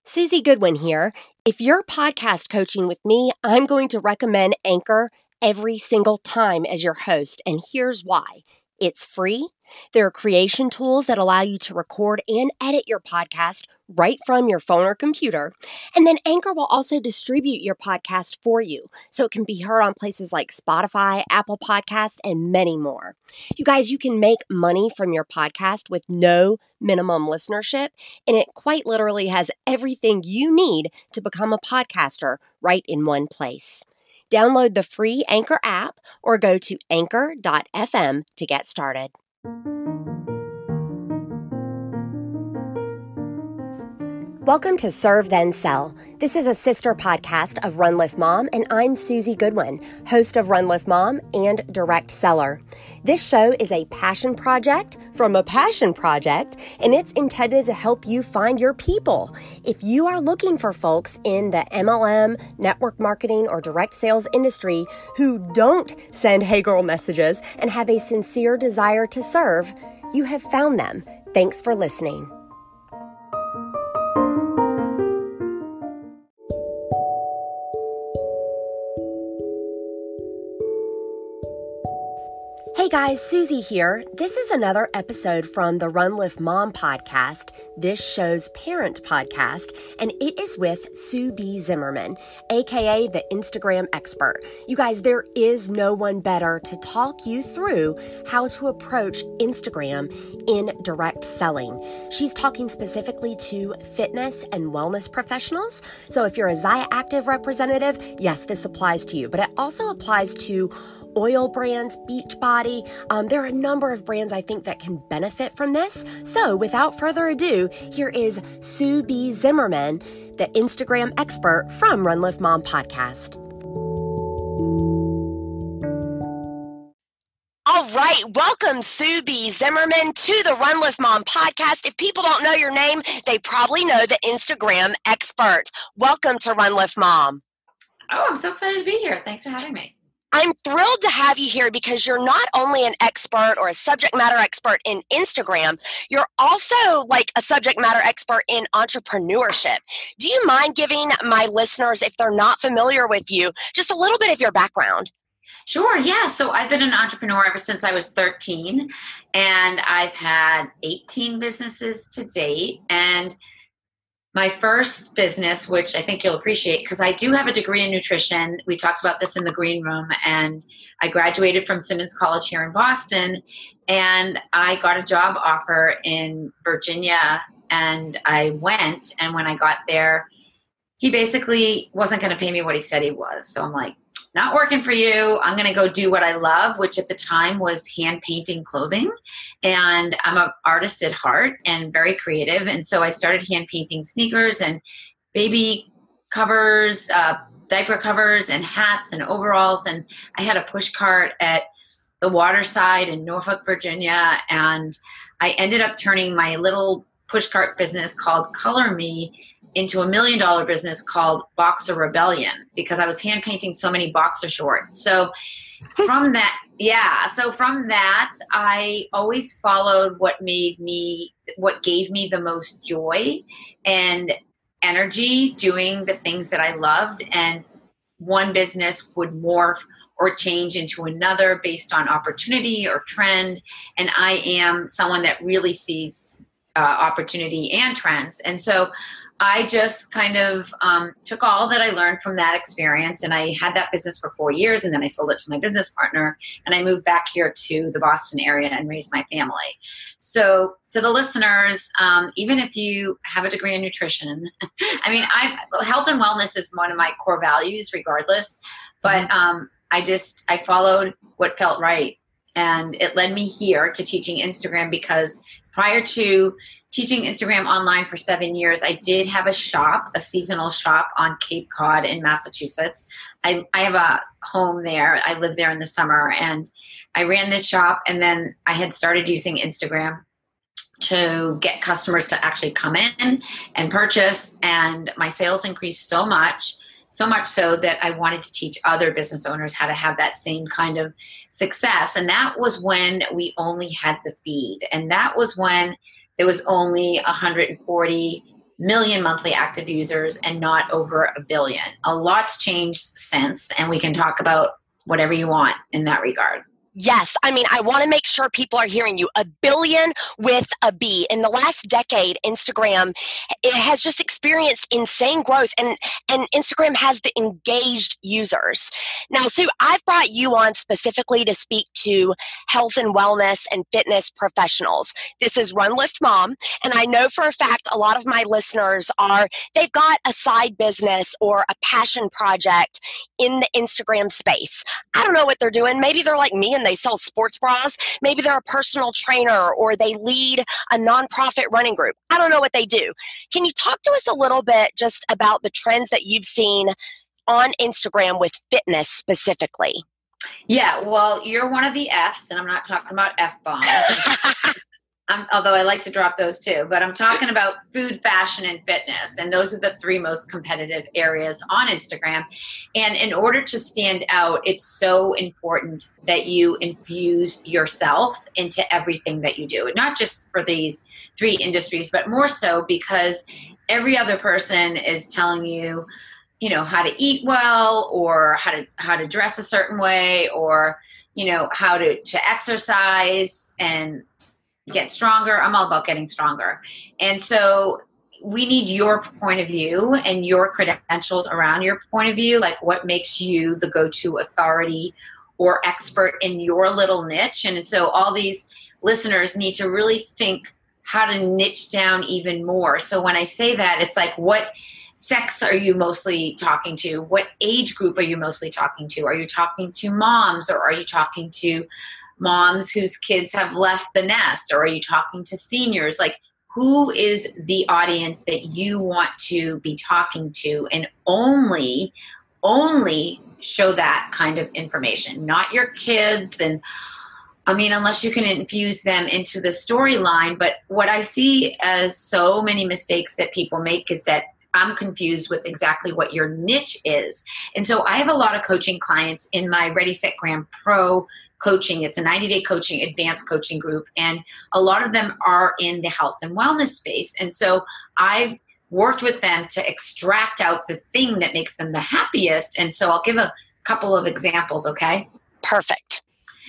Susie Goodwin here. If you're podcast coaching with me, I'm going to recommend Anchor every single time as your host, and here's why. It's free. There are creation tools that allow you to record and edit your podcast right from your phone or computer. And then Anchor will also distribute your podcast for you, so it can be heard on places like Spotify, Apple Podcasts, and many more. You guys, you can make money from your podcast with no minimum listenership, and it quite literally has everything you need to become a podcaster right in one place. Download the free Anchor app or go to anchor.fm to get started. Welcome to Serve Then Sell. This is a sister podcast of Run Lift Mom, and I'm Susie Goodwin, host of Run Lift Mom and direct seller. This show is a passion project from a passion project, and it's intended to help you find your people. If you are looking for folks in the MLM, network marketing, or direct sales industry who don't send hey girl messages and have a sincere desire to serve, you have found them. Thanks for listening. Hey guys, Susie here. This is another episode from the Run Lift Mom podcast, this show's parent podcast, and it is with Sue B. Zimmerman, aka the Instagram expert. You guys, there is no one better to talk you through how to approach Instagram in direct selling. She's talking specifically to fitness and wellness professionals. So if you're a Zaya Active representative, yes, this applies to you, but it also applies to oil brands, Beachbody. There are a number of brands I think that can benefit from this. So without further ado, here is Sue B. Zimmerman, the Instagram expert from Run Lift Mom podcast. All right, welcome Sue B. Zimmerman to the Run Lift Mom podcast. If people don't know your name, they probably know the Instagram expert. Welcome to Run Lift Mom. Oh, I'm so excited to be here. Thanks for having me. I'm thrilled to have you here because you're not only an expert or a subject matter expert in Instagram, you're also like a subject matter expert in entrepreneurship. Do you mind giving my listeners, if they're not familiar with you, just a little bit of your background? Sure, yeah. So I've been an entrepreneur ever since I was 13, and I've had 18 businesses to date. And my first business, which I think you'll appreciate, because I do have a degree in nutrition. We talked about this in the green room, and I graduated from Simmons College here in Boston, and I got a job offer in Virginia, and I went, and when I got there, he basically wasn't going to pay me what he said he was. So I'm like, not working for you. I'm going to go do what I love, which at the time was hand painting clothing. And I'm an artist at heart and very creative. And so I started hand painting sneakers and baby covers, diaper covers and hats and overalls. And I had a push cart at the Waterside in Norfolk, Virginia. And I ended up turning my little push cart business called Color Me into $1 million business called Boxer Rebellion, because I was hand painting so many boxer shorts. So from that, I always followed what gave me the most joy and energy doing the things that I loved. And one business would morph or change into another based on opportunity or trend. And I am someone that really sees opportunity and trends. And so I just kind of took all that I learned from that experience, and I had that business for 4 years, and then I sold it to my business partner, and I moved back here to the Boston area and raised my family. So to the listeners, even if you have a degree in nutrition, I mean, health and wellness is one of my core values regardless, but I followed what felt right, and it led me here to teaching Instagram, because prior to teaching Instagram online for 7 years, I did have a seasonal shop on Cape Cod in Massachusetts. I have a home there. I live there in the summer, and I ran this shop, and then I had started using Instagram to get customers to actually come in and purchase, and my sales increased so much so that I wanted to teach other business owners how to have that same kind of success. And that was when we only had the feed, and that was when there was only 140 million monthly active users and not over 1 billion. A lot's changed since, and we can talk about whatever you want in that regard. Yes. I mean, I want to make sure people are hearing you. 1 billion with a B. In the last decade, Instagram, it has just experienced insane growth, and Instagram has the engaged users. Now, Sue, I've brought you on specifically to speak to health and wellness and fitness professionals. This is Run Lift Mom, and I know for a fact a lot of my listeners they've got a side business or a passion project in the Instagram space. I don't know what they're doing. Maybe they're like me and they sell sports bras. Maybe they're a personal trainer or they lead a nonprofit running group. I don't know what they do. Can you talk to us a little bit just about the trends that you've seen on Instagram with fitness specifically? Yeah, well, you're one of the Fs, and I'm not talking about F-bombs. Although I like to drop those too, but I'm talking about food, fashion, and fitness. And those are the 3 most competitive areas on Instagram. And in order to stand out, it's so important that you infuse yourself into everything that you do. Not just for these 3 industries, but more so because every other person is telling you, how to eat well, or how to dress a certain way, or, how to exercise and get stronger. I'm all about getting stronger. And so we need your point of view and your credentials around your point of view, like what makes you the go-to authority or expert in your little niche. And so all these listeners need to really think how to niche down even more. So when I say that, it's like, what sex are you mostly talking to? What age group are you mostly talking to? Are you talking to moms, or are you talking to moms whose kids have left the nest, or are you talking to seniors? Like, who is the audience that you want to be talking to, and only show that kind of information, not your kids. And I mean, unless you can infuse them into the storyline. But what I see as so many mistakes that people make is that I'm confused with exactly what your niche is. And so I have a lot of coaching clients in my Ready, Set, Graham Pro coaching. It's a 90-day coaching, advanced coaching group. And a lot of them are in the health and wellness space. And so I've worked with them to extract out the thing that makes them the happiest. And so I'll give a couple of examples, okay? Perfect.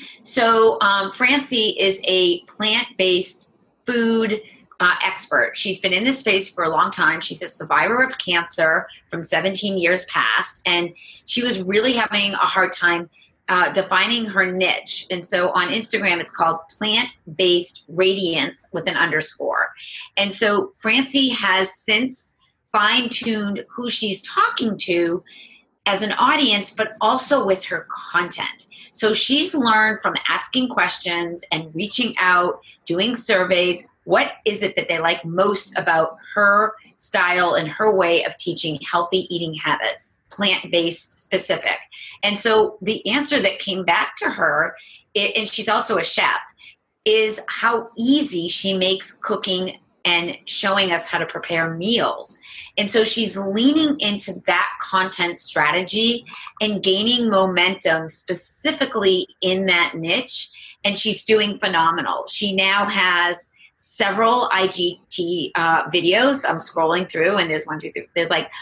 So Francie is a plant-based food expert. She's been in this space for a long time. She's a survivor of cancer from 17 years past. And she was really having a hard time defining her niche. And so on Instagram, it's called Plant-Based Radiance with an underscore. And so Francie has since fine-tuned who she's talking to as an audience, but also with her content. So she's learned from asking questions and reaching out, doing surveys. What is it that they like most about her style and her way of teaching healthy eating habits? Plant-based specific. And so the answer that came back to her, and she's also a chef, is how easy she makes cooking and showing us how to prepare meals. And so she's leaning into that content strategy and gaining momentum specifically in that niche. And she's doing phenomenal. She now has several IGT videos. I'm scrolling through, and there's 1, 2, 3. There's like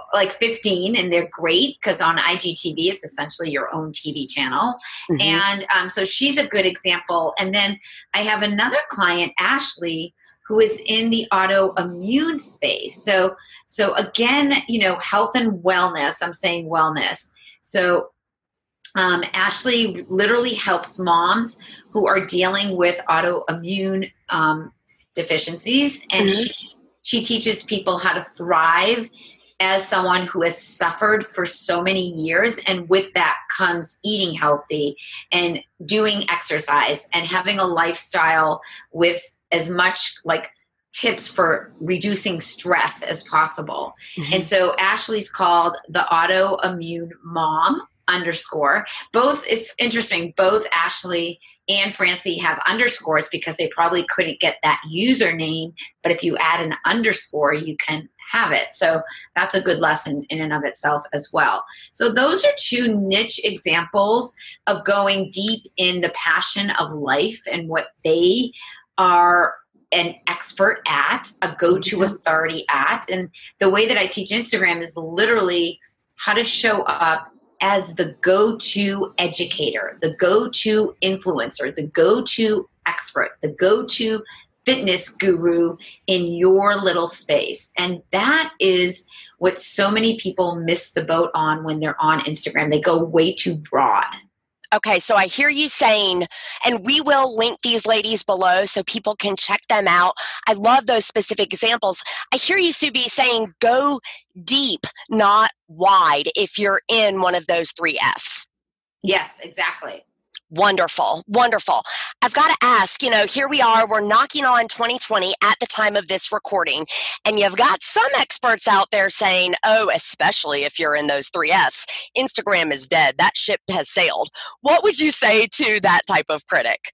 15, and they're great because on IGTV, it's essentially your own TV channel. Mm-hmm. And so she's a good example. And then I have another client, Ashley, who is in the autoimmune space. So again, health and wellness. I'm saying wellness. So Ashley literally helps moms who are dealing with autoimmune deficiencies, and she teaches people how to thrive as someone who has suffered for so many years. And with that comes eating healthy and doing exercise and having a lifestyle with as much like tips for reducing stress as possible. Mm-hmm. And so Ashley's called the Autoimmune Mom underscore. Both, it's interesting, both Ashley and Francie have underscores because they probably couldn't get that username, but if you add an underscore, you can have it. So that's a good lesson in and of itself as well. So those are 2 niche examples of going deep in the passion of life and what they are an expert at, a go-to authority at. And the way that I teach Instagram is literally how to show up as the go-to educator, the go-to influencer, the go-to expert, the go-to fitness guru in your little space. And that is what so many people miss the boat on when they're on Instagram. They go way too broad. Okay, so I hear you saying, and we will link these ladies below so people can check them out. I love those specific examples. I hear you, Subi, saying go deep, not wide, if you're in one of those 3 Fs. Yes, exactly. Wonderful, wonderful. I've got to ask, here we are, we're knocking on 2020 at the time of this recording, and you've got some experts out there saying, oh, especially if you're in those 3 Fs, Instagram is dead. That ship has sailed. What would you say to that type of critic?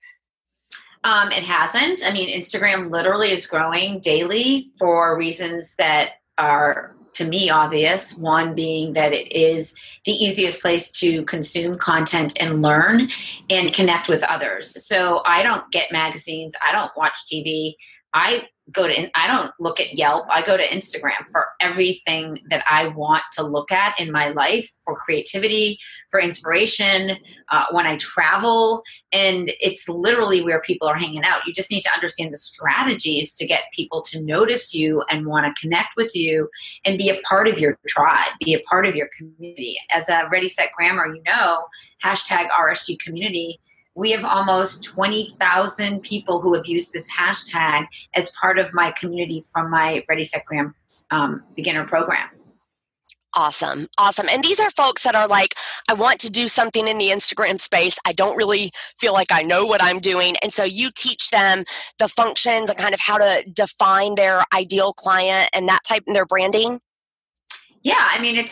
It hasn't. I mean, Instagram literally is growing daily for reasons that are, to me, obvious. One being that it is the easiest place to consume content and learn and connect with others. So I don't get magazines. I don't watch TV. I don't look at Yelp. I go to Instagram for everything that I want to look at in my life, for creativity, for inspiration, when I travel. And it's literally where people are hanging out. You just need to understand the strategies to get people to notice you and want to connect with you and be a part of your tribe, be a part of your community. As a Ready, Set, Grammar, hashtag RSG community, we have almost 20,000 people who have used this hashtag as part of my community from my Ready, Set, Gram beginner program. Awesome. Awesome. And these are folks that are like, I want to do something in the Instagram space. I don't really feel like I know what I'm doing. And so you teach them the functions and kind of how to define their ideal client and that type in their branding. Yeah. I mean,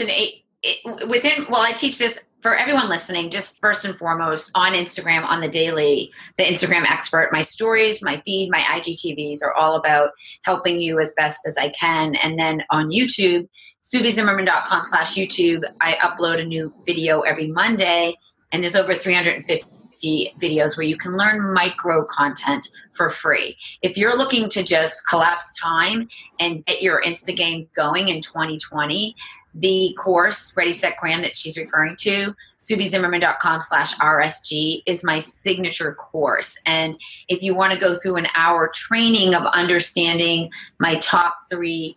I teach this for everyone listening, just first and foremost on Instagram on the daily, the Instagram expert. My stories, my feed, my IGTVs are all about helping you as best as I can. And then on YouTube, SubiZimmerman.com/YouTube, I upload a new video every Monday, and there's over 350 videos where you can learn micro content for free. If you're looking to just collapse time and get your Insta game going in 2020, the course, Ready, Set, Gram, that she's referring to, SubiZimmerman.com/RSG, is my signature course. And if you want to go through an hour training of understanding my top 3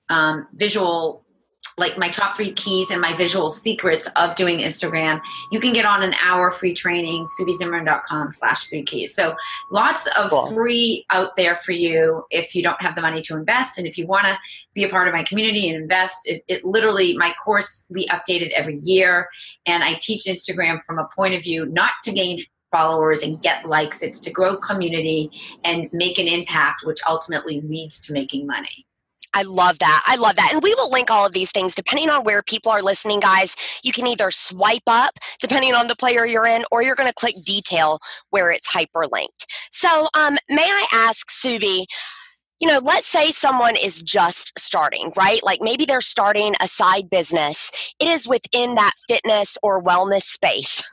my top 3 keys and my visual secrets of doing Instagram, you can get on an hour free training, SubiZimmerman.com/3keys. So lots of free out there for you if you don't have the money to invest. And if you want to be a part of my community and invest, it literally, my course, we update it every year. And I teach Instagram from a point of view, not to gain followers and get likes. It's to grow community and make an impact, which ultimately leads to making money. I love that. I love that. And we will link all of these things depending on where people are listening, guys. You can either swipe up depending on the player you're in, or you're going to click detail where it's hyperlinked. So may I ask, Subi, let's say someone is just starting, right? Like maybe they're starting a side business. It is within that fitness or wellness space.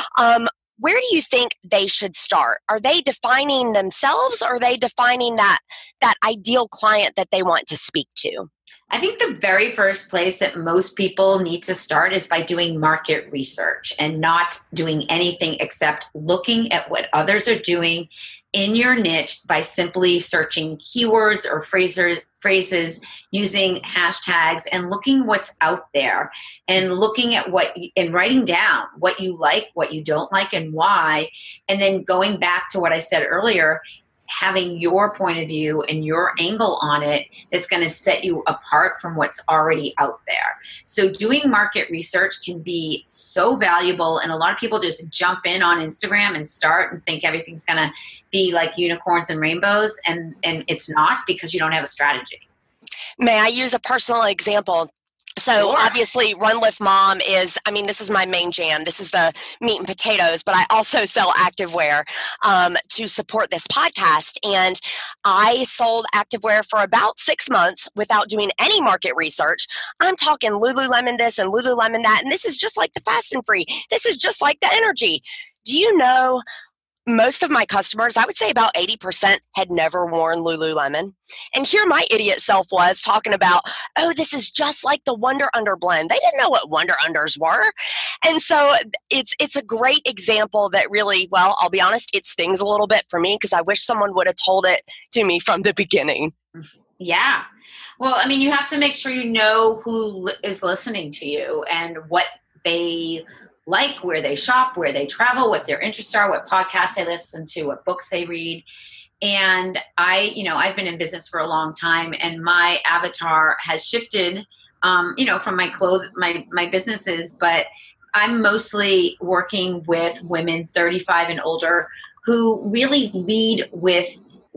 Where do you think they should start? Are they defining themselves, or are they defining that ideal client that they want to speak to? I think the very first place that most people need to start is by doing market research and not doing anything except looking at what others are doing in your niche by simply searching keywords or phrases using hashtags and looking what's out there and looking at and writing down what you like, what you don't like, and why. And then going back to what I said earlier, having your point of view and your angle on it that's going to set you apart from what's already out there. So doing market research can be so valuable, and a lot of people just jump in on Instagram and start and think everything's going to be like unicorns and rainbows, and it's not, because you don't have a strategy. May I use a personal example? So Sure. Obviously Run Lift Mom this is my main jam. This is the meat and potatoes, but I also sell activewear to support this podcast. And I sold activewear for about 6 months without doing any market research. I'm talking Lululemon this and Lululemon that, and this is just like the Fast and Free. This is just like the Energy. Do you know most of my customers, I would say about 80%, had never worn Lululemon. And here my idiot self was talking about, oh, this is just like the Wonder Under blend. They didn't know what Wonder Unders were. And so it's a great example that really, well, I'll be honest, it stings a little bit for me because I wish someone would have told it to me from the beginning. Yeah. Well, I mean, you have to make sure you know who is listening to you and what they like, where they shop, where they travel, what their interests are, what podcasts they listen to, what books they read. And I've been in business for a long time, and my avatar has shifted, from my businesses, but I'm mostly working with women 35 and older who really lead with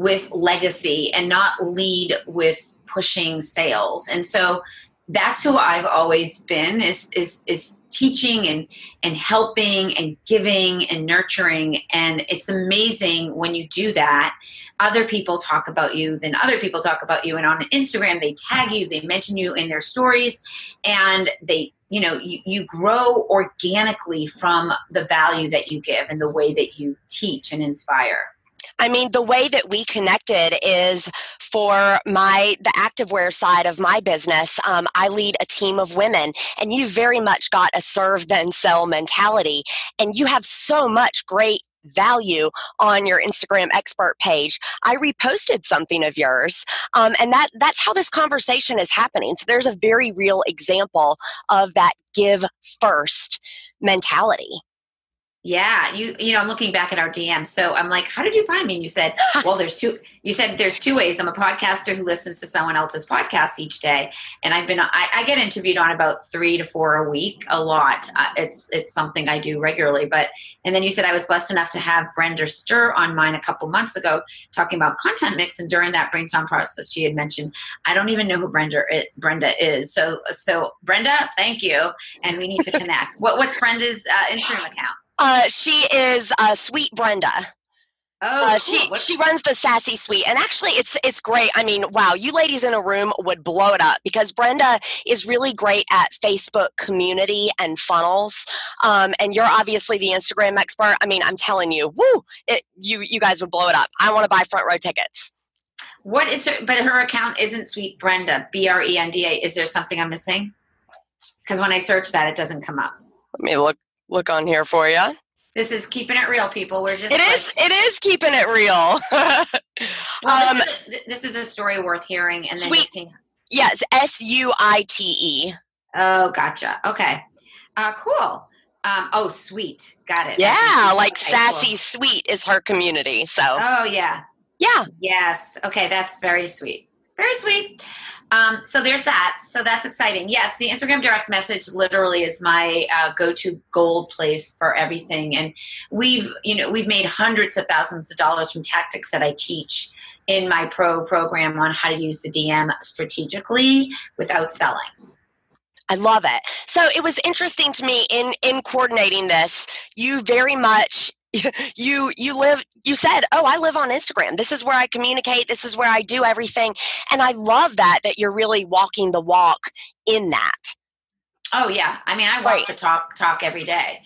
legacy and not lead with pushing sales. And so that's who I've always been, is teaching and helping and giving and nurturing. And it's amazing when you do that. Other people talk about you, then other people talk about you. And on Instagram, they tag you, they mention you in their stories, and they, you grow organically from the value that you give and the way that you teach and inspire. I mean, the way that we connected is for the activewear side of my business. I lead a team of women, and you very much got a serve then sell mentality, and you have so much great value on your Instagram expert page. I reposted something of yours, and that's how this conversation is happening. So there's a very real example of that give first mentality. Yeah, I'm looking back at our DM. So I'm like, how did you find me? And you said, well, there's two ways. I'm a podcaster who listens to someone else's podcast each day. And I get interviewed on about 3 to 4 a week, a lot. It's something I do regularly. And then you said I was blessed enough to have Brenda Stir on mine a couple months ago talking about content mix. And during that brainstorm process, she had mentioned, I don't even know who Brenda is. So Brenda, thank you. And we need to connect. What's Brenda's Instagram account? She is Sweet Brenda. Oh, cool. She runs the Sassy Suite, and actually it's great. I mean, wow, you ladies in a room would blow it up because Brenda is really great at Facebook community and funnels. And you're obviously the Instagram expert. I mean, I'm telling you, you guys would blow it up. I want to buy front row tickets. What is her? But her account isn't Sweet Brenda, Brenda. Is there something I'm missing? Because when I search that, it doesn't come up. Let me look on here for you. This is keeping it real, people. We're just it is keeping it real. Well, this is a story worth hearing. And then Sweet. Yes, SUITE. Oh, gotcha. Okay. Cool. Sweet. Got it. Yeah, like Sassy cool. Sweet is her community. So. Oh, yeah. Yeah. Yes. Okay, that's very sweet. Very sweet. So there's that. So that's exciting. Yes, the Instagram direct message literally is my go-to gold place for everything. And we've made hundreds of thousands of dollars from tactics that I teach in my pro program on how to use the DM strategically without selling. I love it. So it was interesting to me in coordinating this, you very much you said, I live on Instagram. This is where I communicate. This is where I do everything. And I love that you're really walking the walk in that. Oh, yeah. I mean, I walk the talk every day.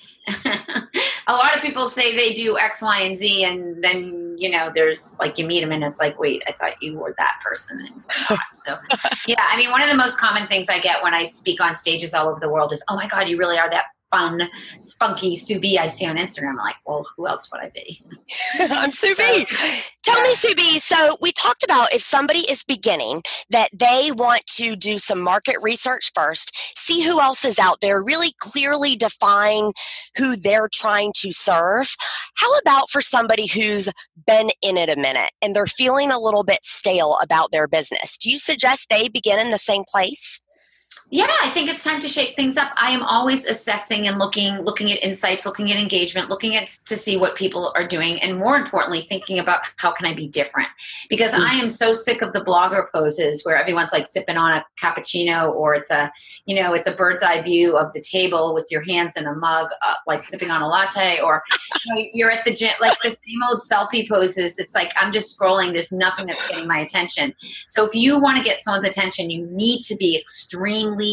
A lot of people say they do X, Y, and Z. And then, there's like you meet them and it's like, wait, I thought you were that person. And you're not. So, yeah, I mean, one of the most common things I get when I speak on stages all over the world is, oh, my God, you really are that fun, spunky Sue B I see on Instagram. I'm like, well, who else would I be? I'm Sue B. Tell me, Sue B. So we talked about if somebody is beginning, that they want to do some market research first, see who else is out there, really clearly define who they're trying to serve. How about for somebody who's been in it a minute and they're feeling a little bit stale about their business? Do you suggest they begin in the same place? Yeah, I think it's time to shake things up. I am always assessing and looking at insights, looking at engagement, looking at to see what people are doing, and more importantly, thinking about how can I be different? Because I am so sick of the blogger poses where everyone's like sipping on a cappuccino, or it's a bird's eye view of the table with your hands in a mug, like sipping on a latte, or you're at the gym, like the same old selfie poses. It's like I'm just scrolling. There's nothing that's getting my attention. So if you want to get someone's attention, you need to be extremely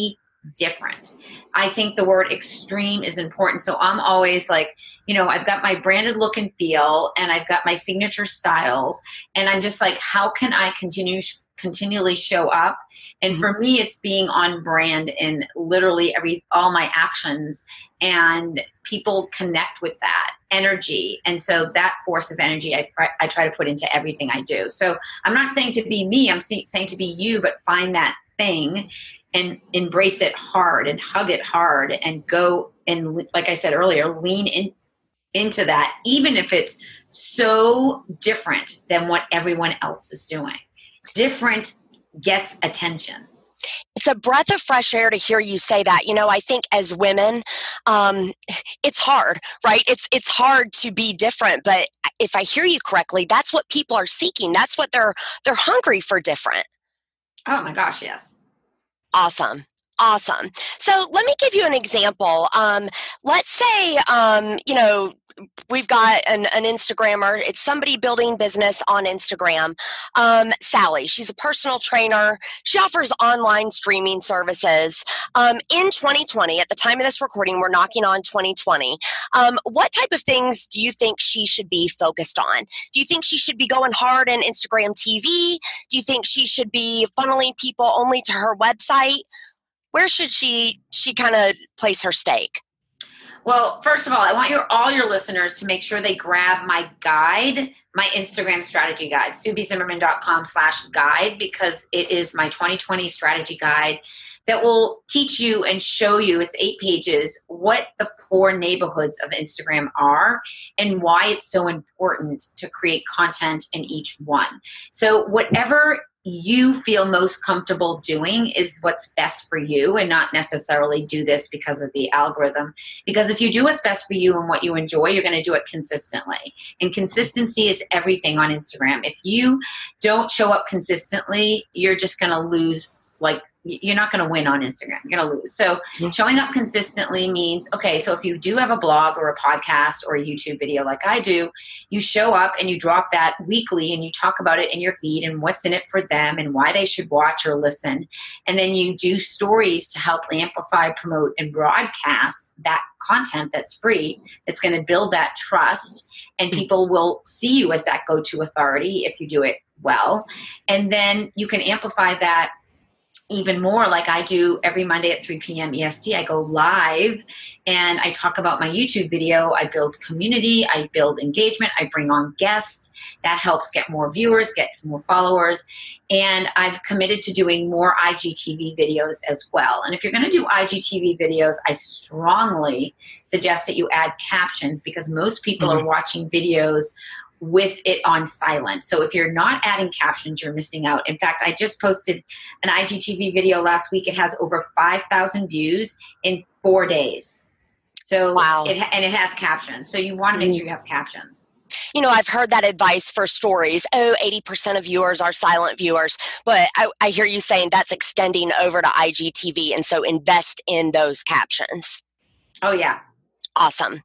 different. I think the word extreme is important. So I'm always like, I've got my branded look and feel, and I've got my signature styles, and I'm just like, how can I continually show up? And for me, it's being on brand in literally all my actions, and people connect with that energy. And so that force of energy, I try to put into everything I do. So I'm not saying to be me, I'm saying to be you, but find that thing and embrace it hard and hug it hard and go and, like I said earlier, lean into that, even if it's so different than what everyone else is doing. Different gets attention. It's a breath of fresh air to hear you say that. I think as women, it's hard, right? It's hard to be different, but if I hear you correctly, that's what people are seeking. That's what they're hungry for, different. Oh my gosh, yes. Awesome. So let me give you an example. Let's say, we've got an Instagrammer. It's somebody building business on Instagram. Sally, she's a personal trainer. She offers online streaming services. In 2020, at the time of this recording, we're knocking on 2020. What type of things do you think she should be focused on? Do you think she should be going hard in Instagram TV? Do you think she should be funneling people only to her website? Where should she kind of place her stake? Well, first of all, I want all your listeners to make sure they grab my guide, my Instagram strategy guide, SueBZimmerman.com/guide, because it is my 2020 strategy guide that will teach you and show you, it's 8 pages, what the 4 neighborhoods of Instagram are and why it's so important to create content in each one. So whatever you feel most comfortable doing is what's best for you, and not necessarily do this because of the algorithm. Because if you do what's best for you and what you enjoy, you're going to do it consistently. And consistency is everything on Instagram. If you don't show up consistently, you're just going to lose. You're not going to win on Instagram. You're going to lose. So showing up consistently means, okay, so if you do have a blog or a podcast or a YouTube video like I do, you show up and you drop that weekly and you talk about it in your feed and what's in it for them and why they should watch or listen. And then you do stories to help amplify, promote, and broadcast that content that's free, that's going to build that trust, and people will see you as that go-to authority if you do it well. And then you can amplify that even more, like I do every Monday at 3 p.m. EST. I go live and I talk about my YouTube video. I build community, I build engagement, I bring on guests. That helps get more viewers, get some more followers. And I've committed to doing more IGTV videos as well. And if you're going to do IGTV videos, I strongly suggest that you add captions, because most people are watching videos with it on silent. So if you're not adding captions, you're missing out. In fact, I just posted an IGTV video last week. It has over 5,000 views in 4 days. So wow. It has captions. So you want to make sure you have captions. I've heard that advice for stories. 80% of viewers are silent viewers. But I hear you saying that's extending over to IGTV. And so invest in those captions. Oh, yeah. Awesome.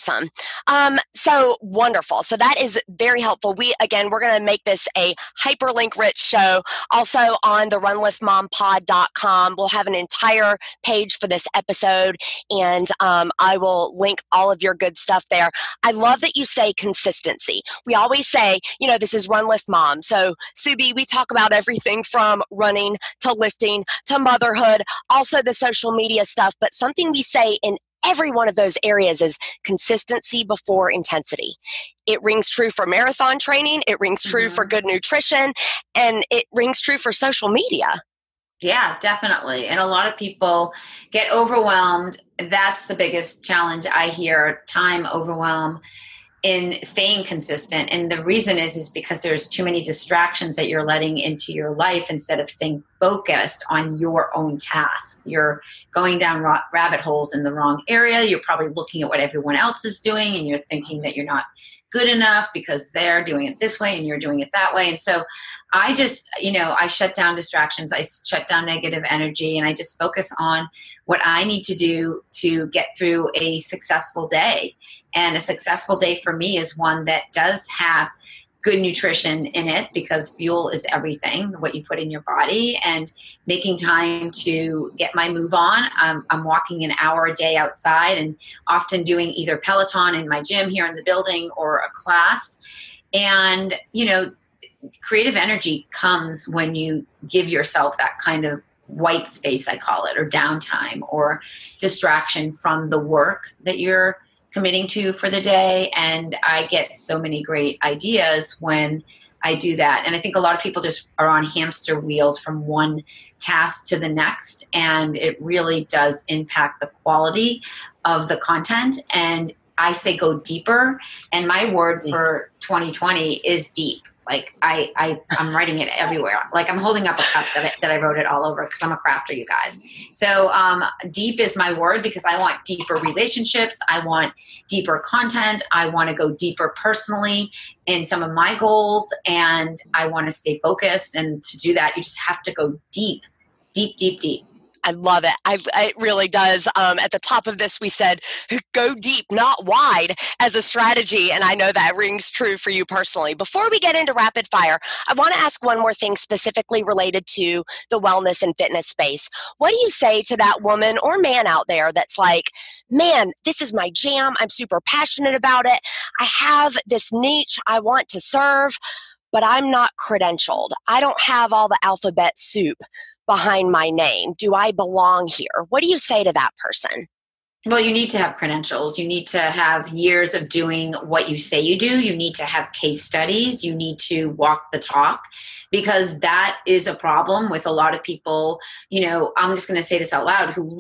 So wonderful. So that is very helpful. We're going to make this a hyperlink rich show. Also on the runliftmompod.com, we'll have an entire page for this episode, and I will link all of your good stuff there. I love that you say consistency. We always say, this is Run Lift Mom. So Sue B, we talk about everything from running to lifting to motherhood, also the social media stuff, but something we say in every one of those areas is consistency before intensity. It rings true for marathon training. It rings true for good nutrition, and it rings true for social media. Yeah, definitely. And a lot of people get overwhelmed. That's the biggest challenge I hear, time overwhelm in staying consistent. And the reason is because there's too many distractions that you're letting into your life instead of staying focused on your own task. You're going down rabbit holes in the wrong area. You're probably looking at what everyone else is doing, and you're thinking that you're not good enough because they're doing it this way and you're doing it that way. And so I just, I shut down distractions. I shut down negative energy, and I just focus on what I need to do to get through a successful day. And a successful day for me is one that does have good nutrition in it, because fuel is everything, what you put in your body, and making time to get my move on. I'm walking an hour a day outside, and often doing either Peloton in my gym here in the building or a class. And, creative energy comes when you give yourself that kind of white space, I call it, or downtime, or distraction from the work that you're committing to for the day. And I get so many great ideas when I do that. And I think a lot of people just are on hamster wheels from one task to the next, and it really does impact the quality of the content. And I say go deeper, and my word for 2020 is deep. Like I'm writing it everywhere. Like I'm holding up a cup that I wrote it all over, because I'm a crafter, you guys. So deep is my word, because I want deeper relationships. I want deeper content. I want to go deeper personally in some of my goals, and I want to stay focused. And to do that, you just have to go deep, deep, deep, deep. I love it. It really does. At the top of this, we said, go deep, not wide, as a strategy. And I know that rings true for you personally. Before we get into rapid fire, I want to ask one more thing specifically related to the wellness and fitness space. What do you say to that woman or man out there that's like, man, this is my jam. I'm super passionate about it. I have this niche I want to serve, but I'm not credentialed. I don't have all the alphabet soup behind my name. Do I belong here? What do you say to that person? Well, you need to have credentials. You need to have years of doing what you say you do. You need to have case studies. You need to walk the talk, because that is a problem with a lot of people. I'm just going to say this out loud, who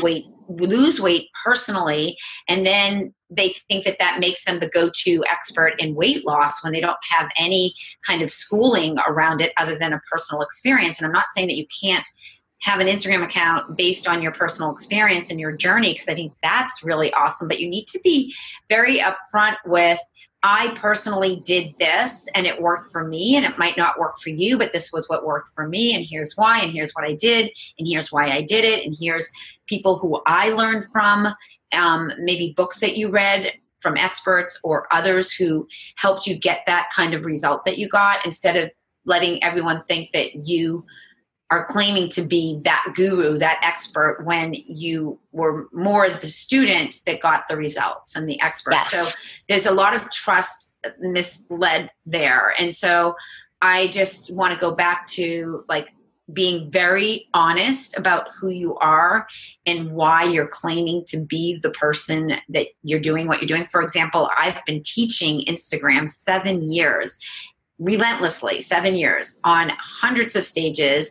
lose weight personally, and then they think that makes them the go-to expert in weight loss, when they don't have any kind of schooling around it other than a personal experience. And I'm not saying that you can't have an Instagram account based on your personal experience and your journey, because I think that's really awesome. But you need to be very upfront with, I personally did this and it worked for me, and it might not work for you, but this was what worked for me, and here's why, and here's what I did, and here's why I did it, and here's people who I learned from, maybe books that you read from experts or others who helped you get that kind of result that you got, instead of letting everyone think that you are claiming to be that guru, that expert, when you were more the student that got the results and the expert. Yes. So there's a lot of trust misled there. And so I just want to go back to being very honest about who you are and why you're claiming to be the person that you're doing what you're doing. For example, I've been teaching Instagram 7 years, relentlessly, 7 years, on hundreds of stages,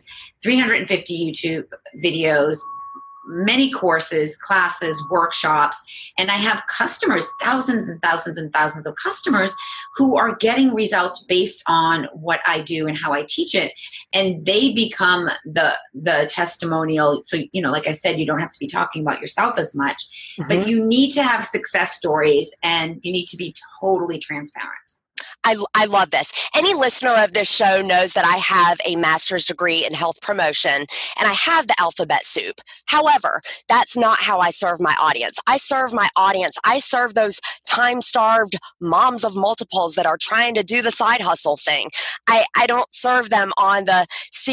350 YouTube videos, many courses, classes, workshops, and I have customers, thousands and thousands and thousands of customers, who are getting results based on what I do and how I teach it, and they become the testimonial. So, like I said, you don't have to be talking about yourself as much, but you need to have success stories, and you need to be totally transparent. I love this. Any listener of this show knows that I have a master's degree in health promotion, and I have the alphabet soup. However, that's not how I serve my audience. I serve those time-starved moms of multiples that are trying to do the side hustle thing. I don't serve them on the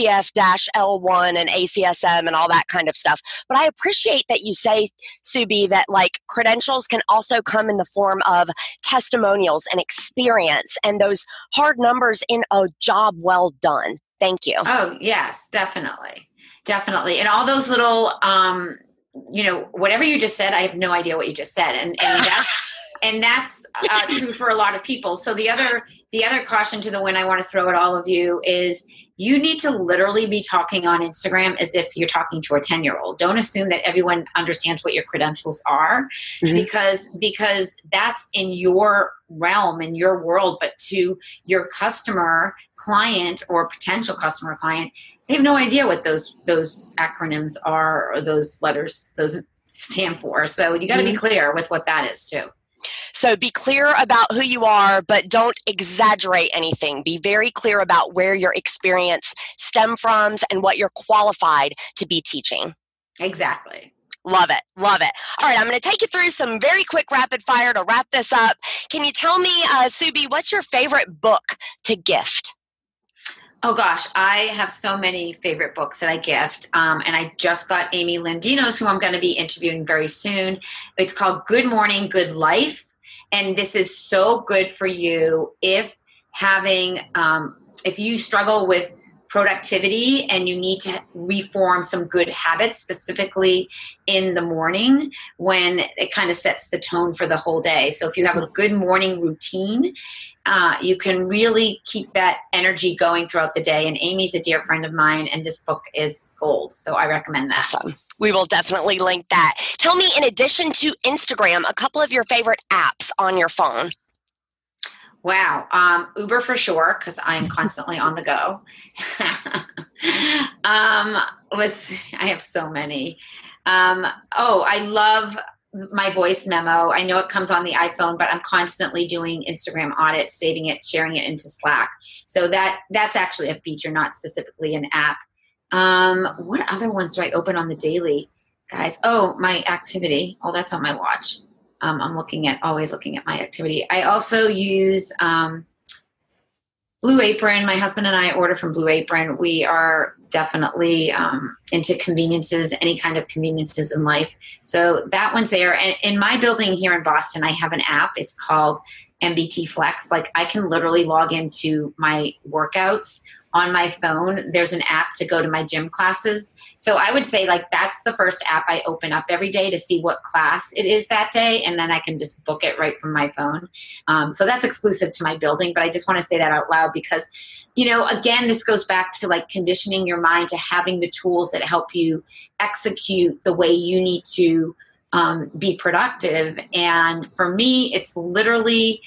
CF-L1 and ACSM and all that kind of stuff. But I appreciate that you say, Subi, that credentials can also come in the form of testimonials and experience and those hard numbers in a job well done. Thank you. Oh, yes, definitely. Definitely. And all those little, whatever you just said, I have no idea what you just said. And that's true for a lot of people. So the other caution to the wind I want to throw at all of you is, you need to literally be talking on Instagram as if you're talking to a 10-year-old. Don't assume that everyone understands what your credentials are, because that's in your realm, in your world. But to your customer, client, or potential customer, client, they have no idea what those acronyms are, or those letters, those stand for. So you got to be clear with what that is too. So be clear about who you are, but don't exaggerate anything. Be very clear about where your experience stem from and what you're qualified to be teaching. Exactly. Love it. Love it. All right. I'm going to take you through some very quick rapid fire to wrap this up. Can you tell me, Subi, what's your favorite book to gift? Oh gosh, I have so many favorite books that I gift. And I just got Amy Landino's, who I'm going to be interviewing very soon. It's called Good Morning, Good Life. And this is so good for you if you struggle with productivity and you need to reform some good habits, specifically in the morning when it kind of sets the tone for the whole day. So if you have a good morning routine, you can really keep that energy going throughout the day. And Amy's a dear friend of mine, and this book is gold. So I recommend that. Awesome. We will definitely link that. Tell me, in addition to Instagram, a couple of your favorite apps on your phone. Wow. Uber for sure, because I'm constantly on the go. I have so many. I love my voice memo. I know it comes on the iPhone, but I'm constantly doing Instagram audits, saving it, sharing it into Slack. So that's actually a feature, not specifically an app. What other ones do I open on the daily, guys? Oh, my activity. Oh, that's on my watch. I'm always looking at my activity. I also use Blue Apron. My husband and I order from Blue Apron. We are definitely into conveniences, any kind of conveniences in life. So that one's there. And in my building here in Boston, I have an app. It's called MBT Flex. Like, I can literally log into my workouts on my phone. There's an app to go to my gym classes. So I would say, like, that's the first app I open up every day to see what class it is that day. And then I can just book it right from my phone. So that's exclusive to my building, but I just want to say that out loud because, again, this goes back to like conditioning your mind to having the tools that help you execute the way you need to be productive. And for me, it's literally,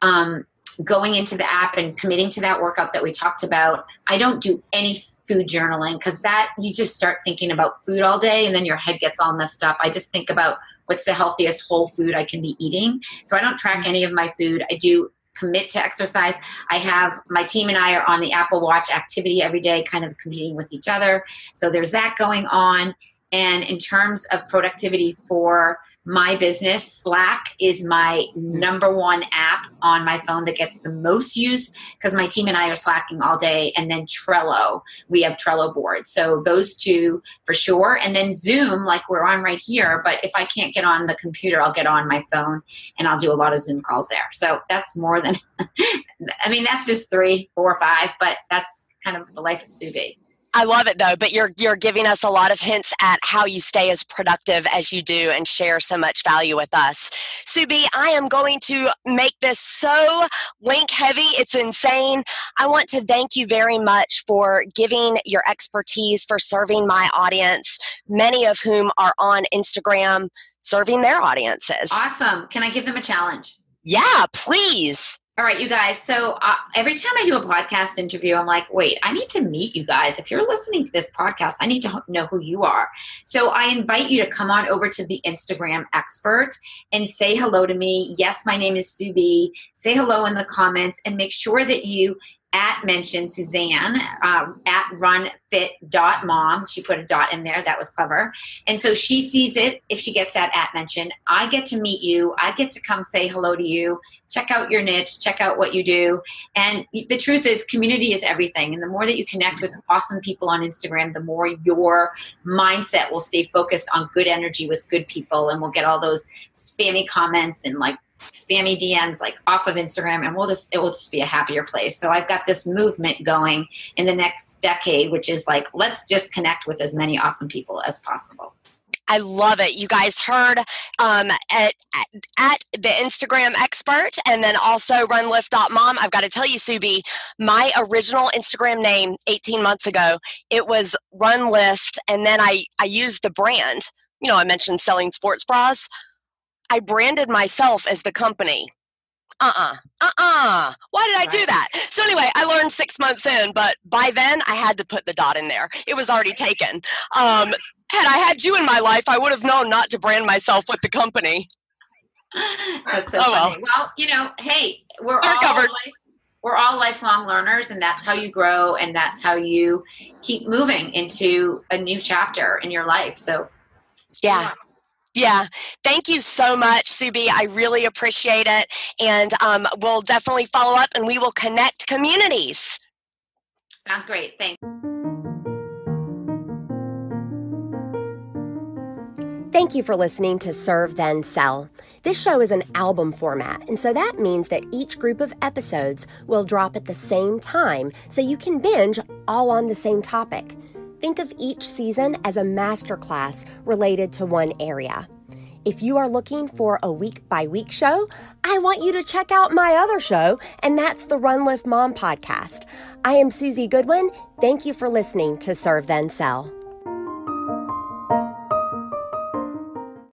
going into the app and committing to that workout that we talked about. I don't do any food journaling because that you just start thinking about food all day and then your head gets all messed up. I just think about what's the healthiest whole food I can be eating. So I don't track any of my food. I do commit to exercise. I have my team and I are on the Apple Watch activity every day, kind of competing with each other. So there's that going on. And in terms of productivity for my business, Slack is my number one app on my phone that gets the most use because my team and I are slacking all day. And then Trello, we have Trello boards. So those two for sure. And then Zoom, like we're on right here. But if I can't get on the computer, I'll get on my phone and I'll do a lot of Zoom calls there. So that's more than, that's just 3, 4, 5, but that's kind of the life of Subi. I love it though, but you're giving us a lot of hints at how you stay as productive as you do and share so much value with us. Subi, I am going to make this so link heavy. It's insane. I want to thank you very much for giving your expertise, for serving my audience, many of whom are on Instagram serving their audiences. Awesome. Can I give them a challenge? Yeah, please. All right, you guys. So every time I do a podcast interview, I'm like, wait, I need to meet you guys. If you're listening to this podcast, I need to know who you are. So I invite you to come on over to the Instagram Expert and say hello to me. Yes, my name is Subi. Say hello in the comments and make sure that you mention Suzanne at runfit.mom. She put a dot in there. That was clever. And so she sees it if she gets that mention. I get to meet you. I get to come say hello to you, check out your niche, check out what you do. And the truth is, community is everything. And the more that you connect with awesome people on Instagram, the more your mindset will stay focused on good energy with good people. And we'll get all those spammy comments and like spammy DMs like off of Instagram, and it will just be a happier place. So I've got this movement going in the next decade, which is like, let's just connect with as many awesome people as possible. I love it. You guys heard at the Instagram Expert and then also runlift.mom. I've got to tell you, Subi, my original Instagram name 18 months ago, it was Runlift, and then I used the brand. I mentioned selling sports bras. I branded myself as the company. Why did I do that? So anyway, I learned 6 months in, but by then I had to put the dot in there. It was already taken. Had I had you in my life, I would have known not to brand myself with the company. That's so funny. Well, hey, we're all lifelong learners, and that's how you grow, and that's how you keep moving into a new chapter in your life. So yeah. Yeah. Thank you so much, Sue B. I really appreciate it. And we'll definitely follow up and we will connect communities. Sounds great. Thanks. Thank you for listening to Serve Then Sell. This show is an album format, and so that means that each group of episodes will drop at the same time so you can binge all on the same topic. Think of each season as a masterclass related to one area. If you are looking for a week-by-week show, I want you to check out my other show, and that's the Run Lift Mom podcast. I am Susie Goodwin. Thank you for listening to Serve Then Sell.